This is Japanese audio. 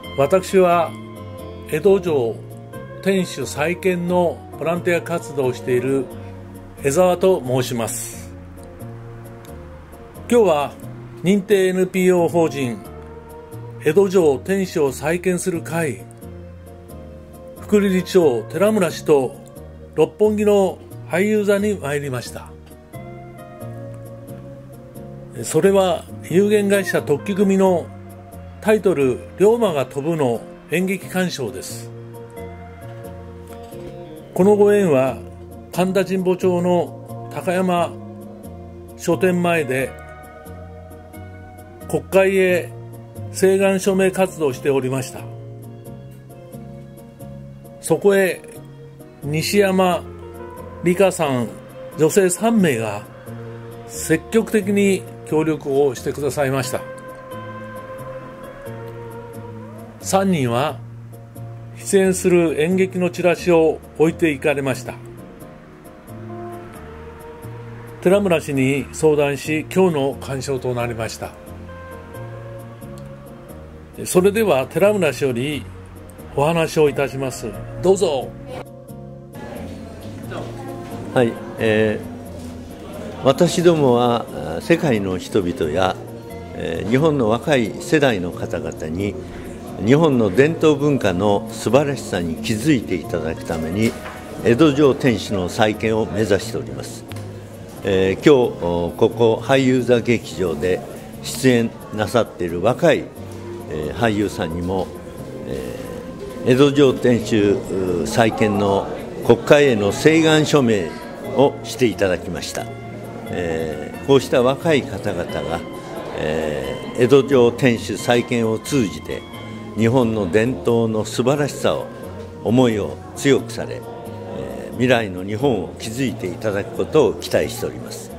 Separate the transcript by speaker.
Speaker 1: 私は江戸城天守再建のボランティア活動をしている江澤と申します。今日は認定 NPO 法人江戸城天守を再建する会副理事長寺村氏と六本木の俳優座に参りました。それは有限会社特記組のタイトル「龍馬が飛ぶ」の演劇鑑賞です。このご縁は神田神保町の高山書店前で国会へ請願署名活動をしておりました。そこへ西山理香さん女性3名が積極的に協力をしてくださいました。3人は出演する演劇のチラシを置いていかれました。寺村氏に相談し、今日の鑑賞となりました。それでは寺村氏よりお話をいたします。どうぞ。
Speaker 2: はい、私どもは世界の人々や、日本の若い世代の方々に日本の伝統文化の素晴らしさに気づいていただくために江戸城天守の再建を目指しております。今日ここ俳優座劇場で出演なさっている若い、俳優さんにも、江戸城天守再建の国会への請願署名をしていただきました。こうした若い方々が、江戸城天守再建を通じて日本の伝統の素晴らしさを思いを強くされ、未来の日本を築いていただくことを期待しております。